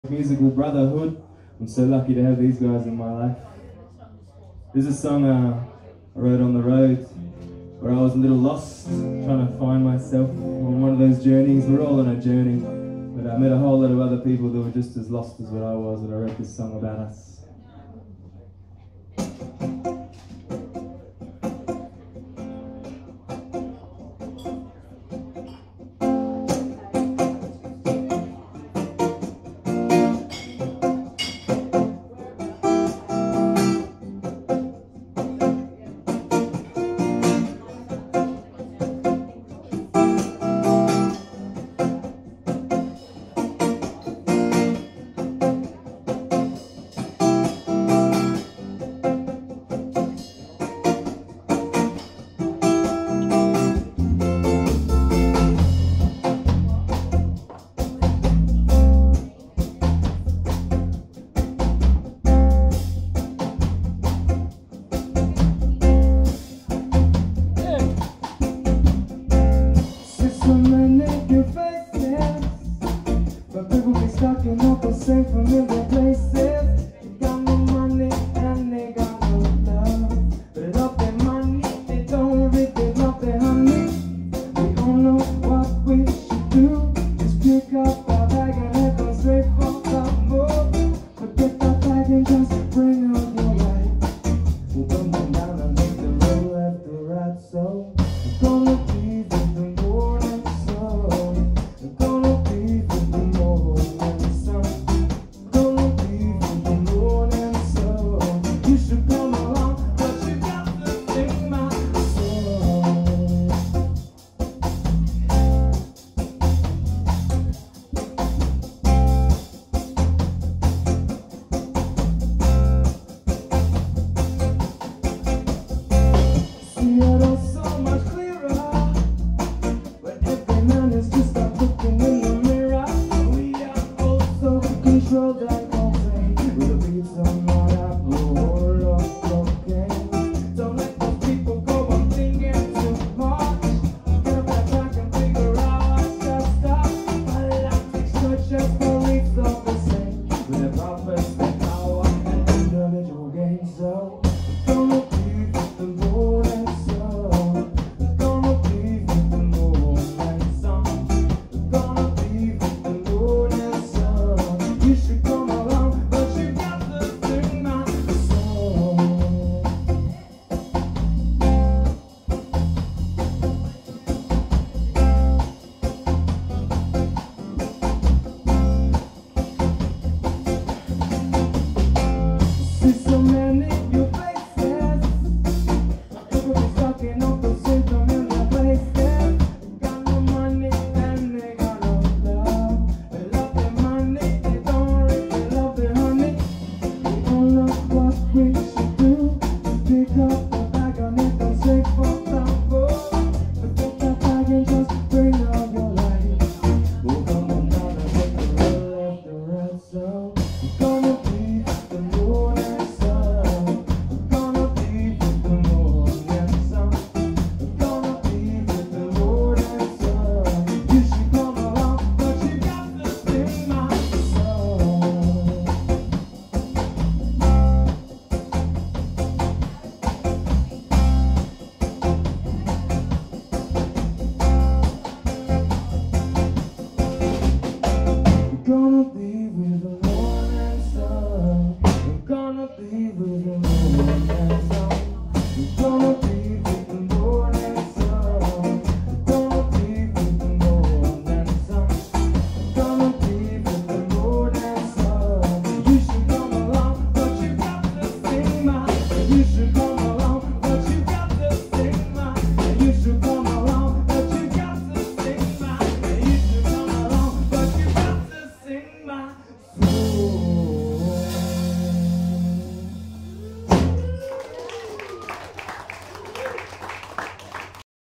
Musical brotherhood. I'm so lucky to have these guys in my life. This is a song I wrote on the road where I was a little lost, trying to find myself on one of those journeys. We're all on a journey, but I met a whole lot of other people that were just as lost as what I was, and I wrote this song about us. Stuck in all the same familiar places. They got no money and they got no love, but they love their money, they don't really love their honey. We all know what we should do. Just pick up our bag and head on straight for the move. Forget that bag and just bring out your light. We'll come down and leave the road left to right, so we're gonna be with the morning sun. We're gonna be with the morning. Control that.